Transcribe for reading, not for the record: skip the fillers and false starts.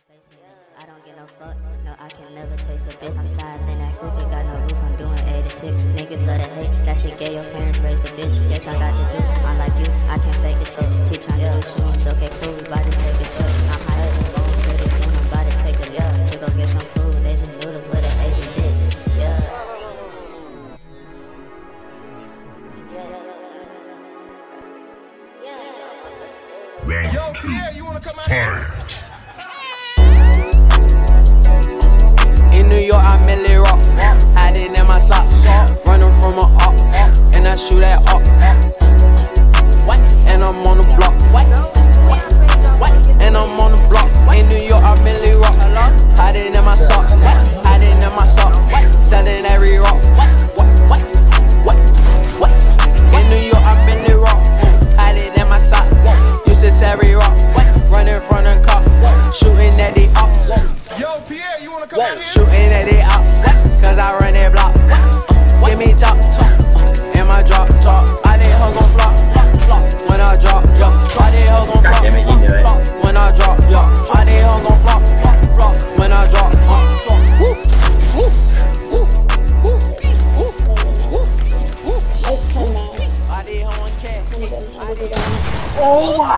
facing it. I don't get no fuck, no, I can never chase a bitch. I'm sliding in that coupe, got no roof, I'm doing 86. Niggas love to hate, that shit gay, your parents raised a bitch. Yes, I got the juice, I'm like you, I can fake the shit. She tryna do shoes, okay, cool, we bout to take a trip. I'm high as a bone, put it in, I'm bout to take a lip. We go get some food, Asian noodles with an Asian bitch, yeah. Yo, Pierre, you wanna come out here? In New York, I merely rock, hiding in my socks, running from a up, and I shoot at up, and I'm on the block.